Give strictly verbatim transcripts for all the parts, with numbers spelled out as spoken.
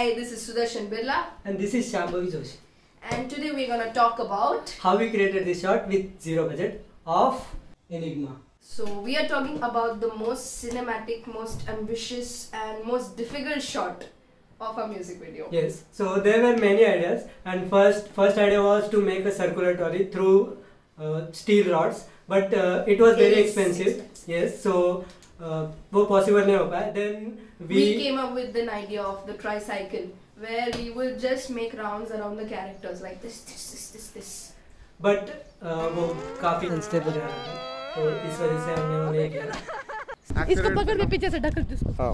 Hi, this is Sudarshan Birla. And this is Shambhavi Joshi. And today we're gonna talk about how we created this shot with zero budget of Enigma. So we are talking about the most cinematic, most ambitious and most difficult shot of a music video. Yes. So there were many ideas, and first first idea was to make a circular trolley through uh, steel rods, but uh, it was very expensive. expensive. Yes. So uh, वो possible नहीं हो पाया. Then we, we came up with an idea of the tricycle, where we will just make rounds around the characters like this, this, this, this, this. But uh, वो काफी unstable जा रहा था, तो इस वजह से हमने वो नहीं किया. इसको पकड़ के पीछे से ढकल दे इसको.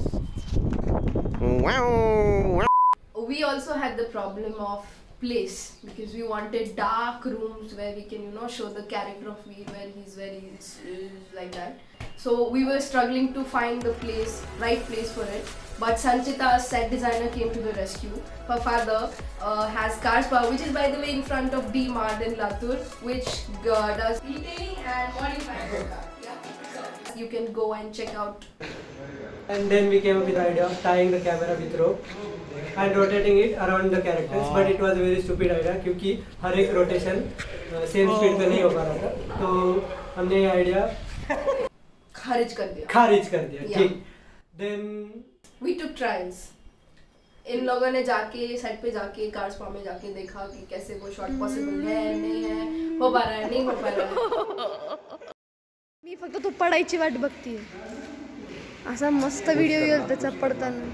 We also had the problem of place, because we wanted dark rooms where we can, you know, show the character of Veer where he's very like that. So we were struggling to find the place, right place for it. But Sanchita, set designer, came to the rescue. Her father uh, has Cars Power, which is by the way in front of D Mart in Latur, which uh, does detailing and modifying. Yeah? So you can go and check out. And then we came up with the idea of tying the camera with rope and rotating it around the characters. But it was a very stupid idea क्योंकि हर एक rotation same speed पे नहीं हो पा रहा था. तो हमने ये idea खारिज कर दिया. खारिज कर दिया. ठीक. Then we took trials. इन लोगों ने जाके सेट पे जाके कार्स पावर में जाके देखा कि कैसे वो शॉट पॉसिबल है नहीं है, हो पा रहा है नहीं हो पा रहा है. मी फक्त तो पडायची वाट बघतीये. असा मस्त व्हिडिओ येईल त्याचा पडताना.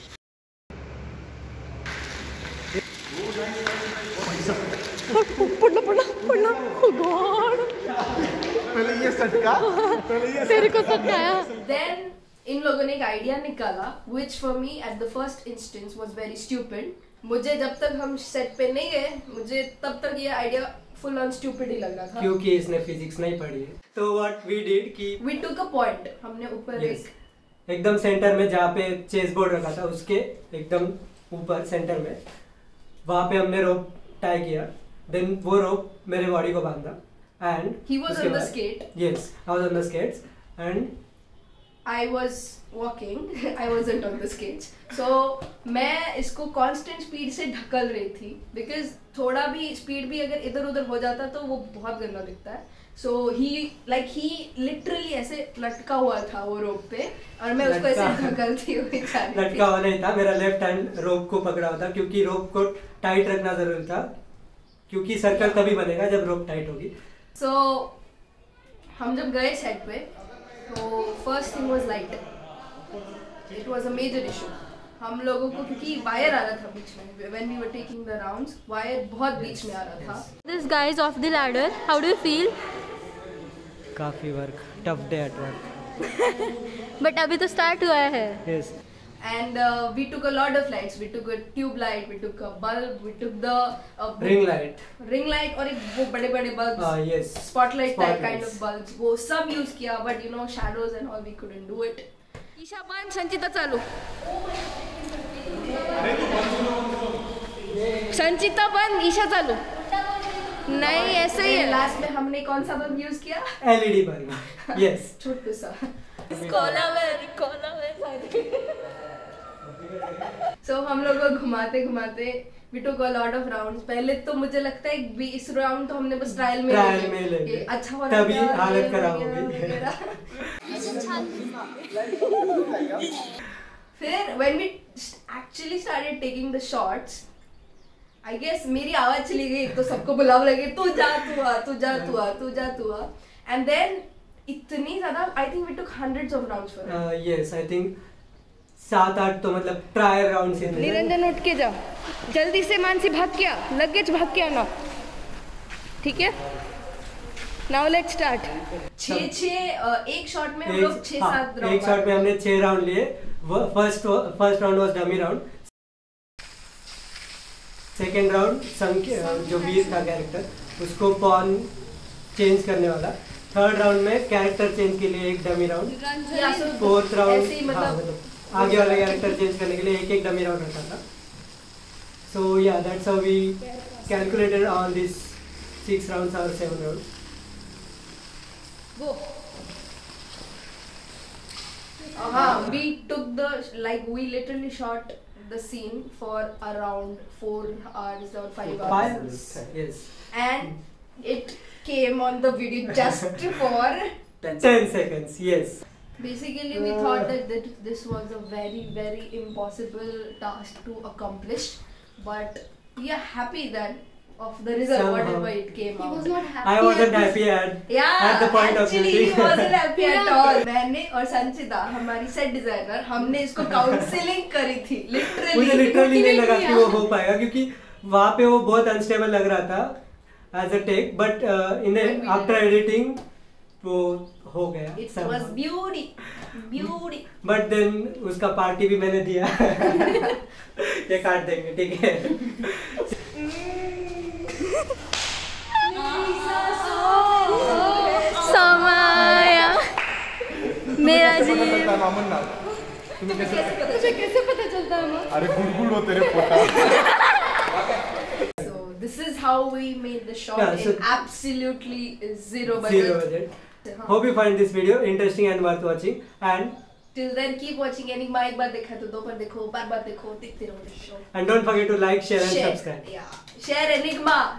पडला पडला पडला. Oh God. पहले ये सटका पहले ये तेरे को सटका आया. Then इन लोगों ने एक आइडिया निकाला, which for me at the first instance was very stupid. मुझे जब तक हम सेट पे नहीं गए, मुझे तब तक ये आइडिया full on stupid ही लग रहा था. क्योंकि इसने फिजिक्स नहीं पढ़ी है. तो what we did कि we took a point. हमने ऊपर yes. एक एकदम सेंटर में जहाँ पे चेस बोर्ड रखा था उसके एकदम ऊपर सेंटर में वहाँ पे हमने रोप टाई किया. देन वो रोप मेरे बॉडी को बांधा. And he was on the skate. Yes, I was on the skates and I was walking. I wasn't on the skates. So मैं इसको constant speed से ढकल रही थी, because थोड़ा भी speed भी अगर इधर उधर हो जाता तो वो बहुत गंदा दिखता है. So he like he literally ऐसे लटका हुआ था वो रोप पे और मैं उसको ऐसे ढकलती हुई जा रही थी. लटका हुआ नहीं था, मेरा लेफ्ट हैंड रोप को पकड़ा हुआ था क्योंकि रोप को टाइट रखना जरूरी था क्योंकि सर्कल तभी बनेगा जब रोप टाइट होगी. So हम जब गए सेट पे तो first thing was light. It was a major issue. हम लोगों को क्योंकि वायर आ रहा था बीच में, when we were taking the rounds wire बहुत बीच में आ रहा था. This guy is off the ladder. How do you feel? काफी work, tough day at work. But अभी तो स्टार्ट हुआ है. Yes. And uh, we took a lot of lights. We took a tube light, we took a bulb, we took the uh, ring light, ring light और एक वो बड़े बड़े bulbs, uh, yes, spotlight type kind of bulbs. वो सब use किया, but you know shadows and all we couldn't do it. Isha बंद, संचिता चालू. संचिता बंद, ईशा चालू. नहीं ऐसे ही है. लास्ट में हमने कौन सा बल्ब यूज किया? LED bulb. यस. छोटू सा. कोला में कोला में. So हम लोग को घुमाते घुमाते we took a lot of rounds. पहले तो मुझे लगता है इस राउंड तो हमने बस ट्रायल में ट्रायल में ले लिया. अच्छा हो रहा तभी हालत खराब हो गई. फिर when we actually started taking the shots, I guess मेरी आवाज चली गई तो सबको बुलाव लगे तू जा तू आ तू जा तू आ तू जा तू आ. And then इतनी ज़्यादा I think we took hundreds of rounds for it. uh, yes, I think सात आठ तो मतलब ट्रायल राउंड से. निरंजन उठ के जा जल्दी से. मानसी भाग के आ, लगेज भाग के आना. ठीक है. Now let's start. छः छः एक शॉट में हम लोग छः सात राउंड. एक शॉट में हमने छः राउंड लिए. First first round was dummy round. Second round संक जो वीर था कैरेक्टर उसको पॉन चेंज करने वाला. थर्ड राउंड में कैरेक्टर चेंज के लिए एक डमी राउंड. फोर्थ राउंड मतलब आगे वाला कैरेक्टर चेंज करने के लिए एक एक डमी राउंड रखा था. So yeah that's how we calculated all this six rounds और सेवन राउंड्स. वो हाँ, we took the like we literally shot the scene for around four hours or five Five hours. hours. Yes. And it came on the video just for ten seconds. Yes. Basically, we thought that th- this was a very, very impossible task to accomplish, but we are happy that of the result, Somehow. whatever it came He out. was not happy. I wasn't at happy at Yeah, at the point of actually shooting. he wasn't happy at all. मैंने और संचिता हमारी set designer हमने इसको counselling करी थी literally. मुझे literally नहीं लगा कि वो हो पाएगा क्योंकि वहाँ पे वो बहुत अनस्टेबल लग रहा था as a take, but in after editing वो हो गया. It was beauty, beauty. But then उसका पार्टी भी मैंने दिया. ये काट देंगे, ठीक है. समाया मेरा जीव. मामन ना तुम्हें कैसे तुझे कैसे पता चलता है माँ? अरे गुलगुल हो तेरे पोटा. So this is how we made the shot Yeah, so- in absolutely zero budget. Zero budget. हाँ. Hope you find this video interesting and worth watching. And Till then, keep watching Enigma. एक बार देखा तो दो बार देखो, बार बार देखो, देखते रहो the show. and don't forget to like, share, and Share. subscribe. Yeah. Share Enigma.